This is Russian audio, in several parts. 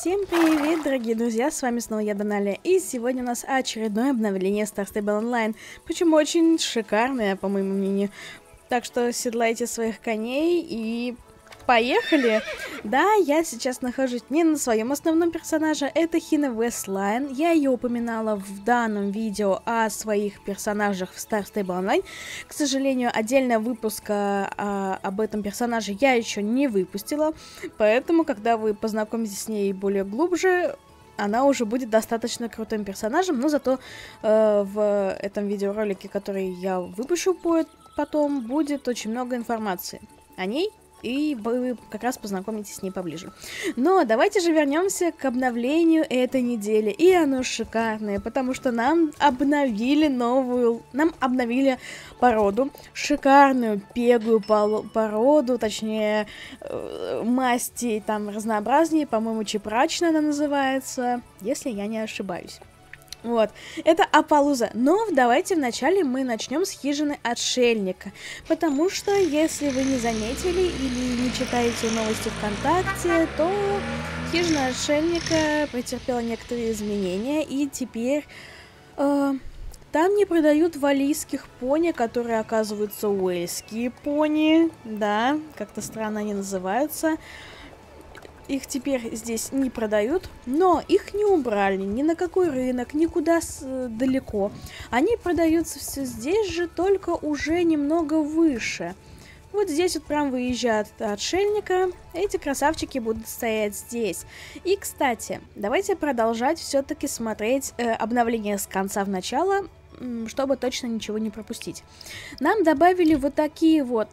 Всем привет, дорогие друзья, с вами снова я, Даналия, и сегодня у нас очередное обновление Star Stable Online, причем очень шикарное, по моему мнению. Так что седлайте своих коней и поехали! Да, я сейчас нахожусь не на своем основном персонаже, это Хина Вестлайн. Я ее упоминала в данном видео о своих персонажах в Star Stable Online. К сожалению, отдельного выпуска об этом персонаже я еще не выпустила, поэтому, когда вы познакомитесь с ней более глубже, она уже будет достаточно крутым персонажем, но зато в этом видеоролике, который я выпущу потом, будет очень много информации о ней, и вы как раз познакомитесь с ней поближе. Но давайте же вернемся к обновлению этой недели. И оно шикарное, потому что нам обновили породу. Шикарную пегую породу, точнее, масти там разнообразнее. По-моему, чепрачная она называется, если я не ошибаюсь. Вот, это Аппалуза. Но давайте вначале мы начнем с хижины отшельника. Потому что, если вы не заметили или не читаете новости ВКонтакте, то хижина отшельника претерпела некоторые изменения. И теперь там не продают валлийских пони, которые, оказываются, уэльские пони. Да, как-то странно они называются. Их теперь здесь не продают, но их не убрали ни на какой рынок, никуда далеко. Они продаются все здесь же, только уже немного выше. Вот здесь вот прям выезжает отшельника, эти красавчики будут стоять здесь. И, кстати, давайте продолжать все-таки смотреть обновление с конца в начало, чтобы точно ничего не пропустить. Нам добавили вот такие вот...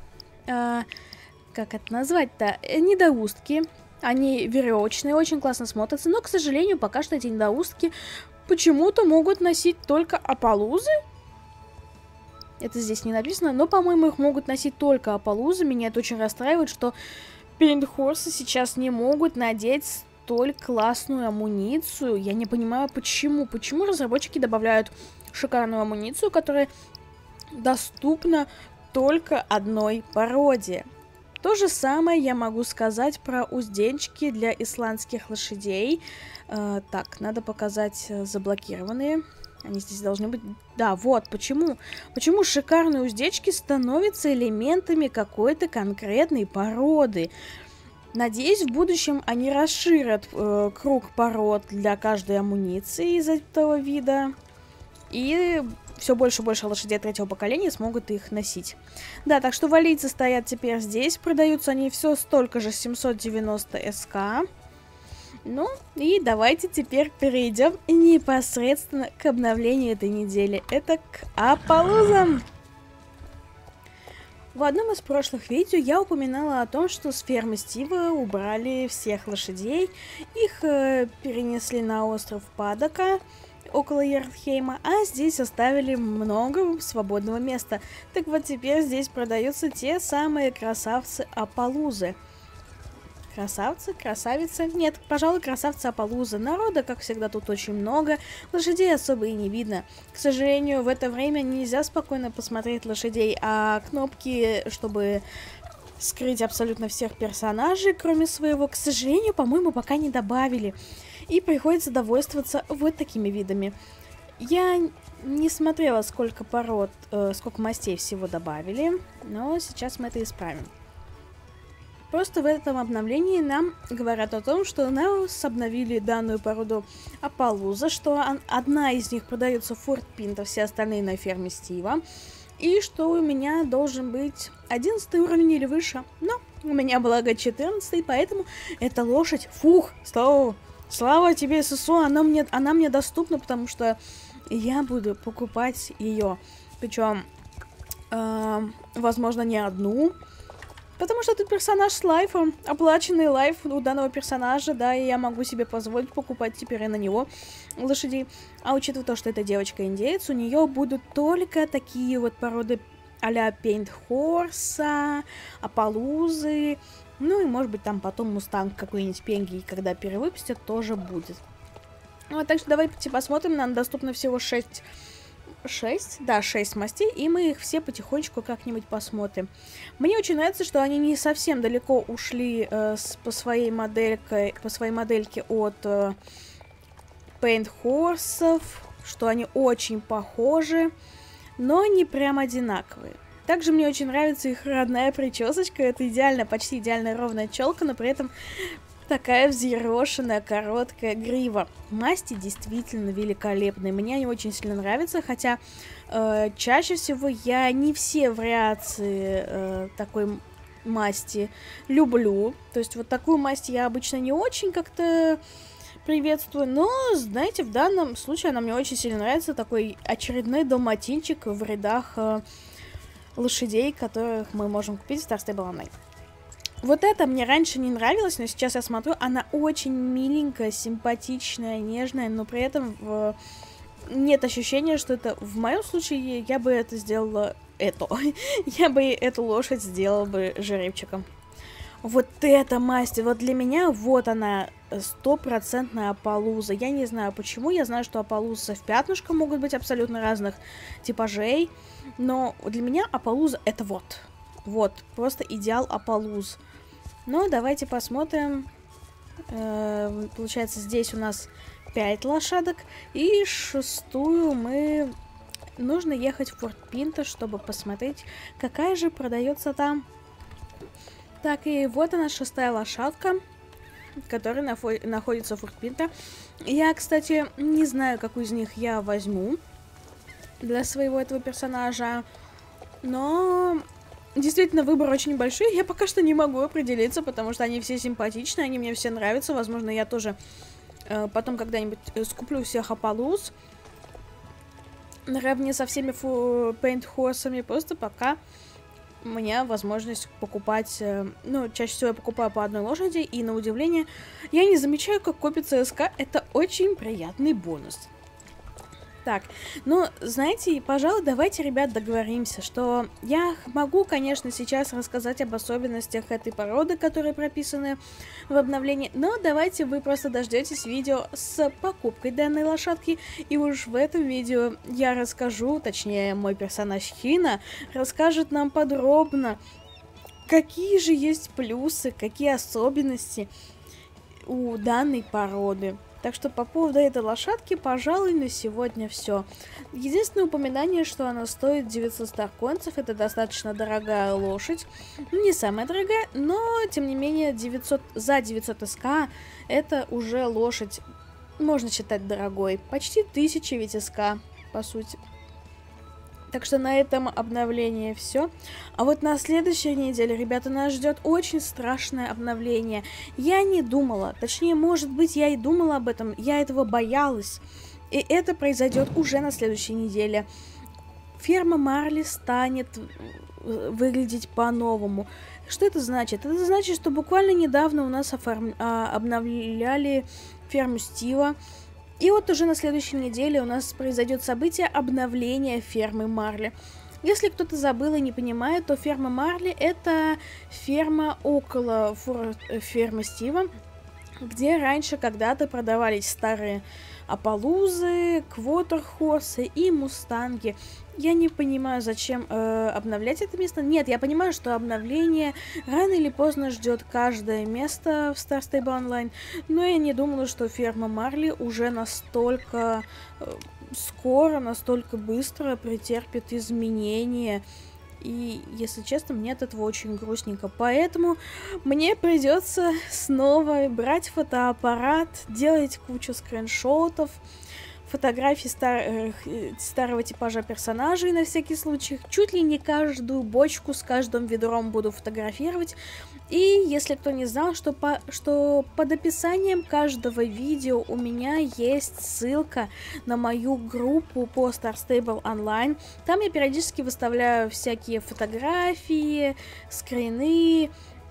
как это назвать-то? Недоустки. Они веревочные, очень классно смотрятся, но, к сожалению, пока что эти недоустки почему-то могут носить только Аппалузы. Это здесь не написано, но, по-моему, их могут носить только Аппалузы. Меня это очень расстраивает, что Пейнтхорсы сейчас не могут надеть столь классную амуницию. Я не понимаю, почему. Почему разработчики добавляют шикарную амуницию, которая доступна только одной породе. То же самое я могу сказать про уздечки для исландских лошадей. Так, надо показать заблокированные. Они здесь должны быть... Да, вот, почему. Почему шикарные уздечки становятся элементами какой-то конкретной породы. Надеюсь, в будущем они расширят круг пород для каждой амуниции из этого вида. И... все больше и больше лошадей третьего поколения смогут их носить. Да, так что валлийцы стоят теперь здесь. Продаются они все столько же, 790 СК. Ну, и давайте теперь перейдем непосредственно к обновлению этой недели. Это к Аппалузам. В одном из прошлых видео я упоминала о том, что с фермы Стива убрали всех лошадей. Их перенесли на остров Падока около Йордхейма, а здесь оставили много свободного места. Так вот, теперь здесь продаются те самые красавцы Аппалузы. Красавцы? Красавицы? Нет, пожалуй, красавцы Аппалузы. Народа, как всегда, тут очень много. Лошадей особо и не видно. К сожалению, в это время нельзя спокойно посмотреть лошадей, а кнопки, чтобы скрыть абсолютно всех персонажей, кроме своего, к сожалению, по-моему, пока не добавили. И приходится довольствоваться вот такими видами. Я не смотрела, сколько пород, сколько мастей всего добавили, но сейчас мы это исправим. Просто в этом обновлении нам говорят о том, что нас обновили данную породу Аппалуза, что одна из них продается в Форт Пинто, все остальные на ферме Стива. И что у меня должен быть 11 уровень или выше. Но у меня благо 14, поэтому эта лошадь... Фух, слава тебе, ССО, она мне доступна, потому что я буду покупать ее. Причем, возможно, не одну. Потому что это персонаж с лайфом, оплаченный лайф у данного персонажа, да, и я могу себе позволить покупать теперь и на него лошадей. А учитывая то, что это девочка-индеец, у нее будут только такие вот породы а-ля Пейнтхорса, Аппалузы, ну и может быть там потом мустанг какой-нибудь Пенги, когда перевыпустят, тоже будет. Вот, так что давайте посмотрим, нам доступно всего 6 6, да, 6 мастей, и мы их все потихонечку как-нибудь посмотрим. Мне очень нравится, что они не совсем далеко ушли по своей модельке от Paint Horse, что они очень похожи, но не прям одинаковые. Также мне очень нравится их родная причесочка. Это идеально, почти идеальная ровная челка, но при этом такая взъерошенная, короткая грива. Масти действительно великолепные. Мне они очень сильно нравятся, хотя чаще всего я не все вариации такой масти люблю. То есть вот такую масть я обычно не очень как-то приветствую, но, знаете, в данном случае она мне очень сильно нравится. Такой очередной далматинчик в рядах лошадей, которых мы можем купить в Star Stable Online. Вот это мне раньше не нравилось, но сейчас я смотрю, она очень миленькая, симпатичная, нежная, но при этом нет ощущения, что это в моем случае я бы это сделала я бы эту лошадь сделала бы жеребчиком. Вот эта масть, вот для меня, вот она, 100% Аппалуза. Я не знаю почему, я знаю, что Аппалуза в пятнышко могут быть абсолютно разных типажей, но для меня Аппалуза это вот. Вот, просто идеал Аппалуз. Но давайте посмотрим. Получается, здесь у нас 5 лошадок, и 6-ю мы... Нужно ехать в Форт Пинто, чтобы посмотреть, какая же продается там. Так, и вот она, 6-я лошадка, которая находится в Форт Пинто. Я, кстати, не знаю, какую из них я возьму для своего этого персонажа, но действительно выбор очень большой. Я пока что не могу определиться, потому что они все симпатичные, они мне все нравятся. Возможно, я тоже потом когда-нибудь скуплю всех Аппалуз наравне со всеми Paint Horse'ами, просто пока у меня возможность покупать, ну, чаще всего я покупаю по одной лошади, и на удивление я не замечаю, как копится СК, это очень приятный бонус. Так, ну, знаете, пожалуй, давайте, ребят, договоримся, что я могу, конечно, сейчас рассказать об особенностях этой породы, которые прописаны в обновлении, но давайте вы просто дождетесь видео с покупкой данной лошадки, и уж в этом видео я расскажу, точнее, мой персонаж Хина расскажет нам подробно, какие же есть плюсы, какие особенности у данной породы. Так что по поводу этой лошадки, пожалуй, на сегодня все. Единственное упоминание, что она стоит 900 старкоинцев, это достаточно дорогая лошадь. Не самая дорогая, но, тем не менее, за 900 СК это уже лошадь, можно считать, дорогой. Почти 1000 ведь СК, по сути. Так что на этом обновление все. А вот на следующей неделе, ребята, нас ждет очень страшное обновление. Я не думала, точнее, может быть, я и думала об этом, я этого боялась. И это произойдет уже на следующей неделе. Ферма Марли станет выглядеть по-новому. Что это значит? Это значит, что буквально недавно у нас обновляли ферму Стива. И вот уже на следующей неделе у нас произойдет событие обновления фермы Марли. Если кто-то забыл и не понимает, то ферма Марли это ферма около фермы Стива, где раньше когда-то продавались старые Аппалузы, Квотерхорсы и Мустанги. Я не понимаю, зачем обновлять это место. Нет, я понимаю, что обновление рано или поздно ждет каждое место в Star Stable Online, но я не думала, что ферма Марли уже настолько скоро, настолько быстро претерпит изменения. И, если честно, мне от этого очень грустненько. Поэтому мне придется снова брать фотоаппарат, делать кучу скриншотов, фотографий старого типажа персонажей на всякий случай. Чуть ли не каждую бочку с каждым ведром буду фотографировать. И если кто не знал, что под описанием каждого видео у меня есть ссылка на мою группу по Star Stable Online. Там я периодически выставляю всякие фотографии, скрины,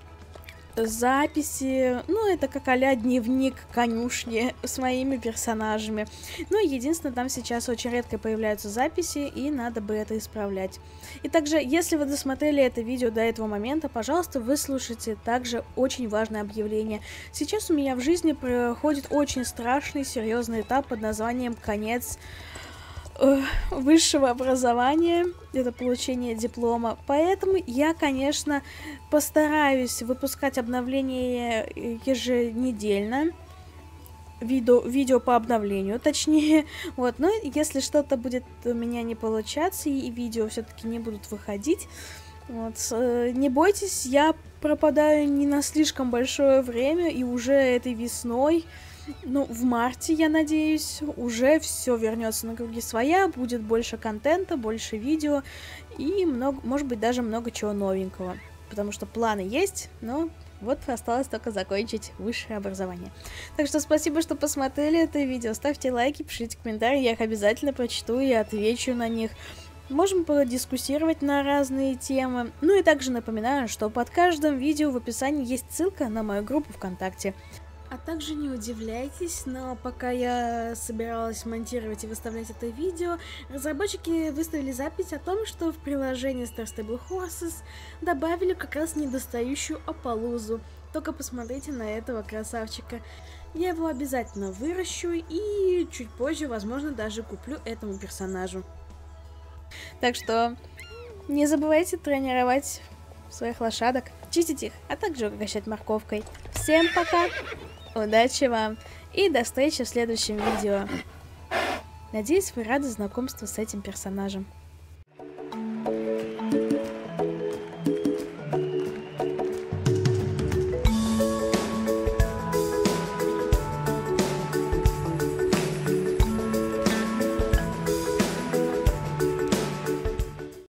записи, ну, это как а-ля дневник конюшни с моими персонажами. Ну, единственное, там сейчас очень редко появляются записи, и надо бы это исправлять. И также, если вы досмотрели это видео до этого момента, пожалуйста, выслушайте также очень важное объявление. Сейчас у меня в жизни проходит очень страшный, серьезный этап под названием «Конец высшего образования, это получение диплома. Поэтому я, конечно, постараюсь выпускать обновления еженедельно. Видео по обновлению, точнее. Вот, но если что-то будет у меня не получаться, и видео все-таки не будут выходить, вот, не бойтесь, я пропадаю не на слишком большое время, и уже этой весной, ну, в марте, я надеюсь, уже все вернется на круги своя, будет больше контента, больше видео, и много, может быть, даже много чего новенького. Потому что планы есть, но вот осталось только закончить высшее образование. Так что спасибо, что посмотрели это видео. Ставьте лайки, пишите комментарии, я их обязательно прочту и отвечу на них. Можем подискуссировать на разные темы. Ну и также напоминаю, что под каждым видео в описании есть ссылка на мою группу ВКонтакте. А также не удивляйтесь, но пока я собиралась монтировать и выставлять это видео, разработчики выставили запись о том, что в приложении Star Stable Horses добавили как раз недостающую Аппалузу. Только посмотрите на этого красавчика. Я его обязательно выращу и чуть позже, возможно, даже куплю этому персонажу. Так что не забывайте тренировать своих лошадок, чистить их, а также угощать морковкой. Всем пока! Удачи вам и до встречи в следующем видео. Надеюсь, вы рады знакомству с этим персонажем.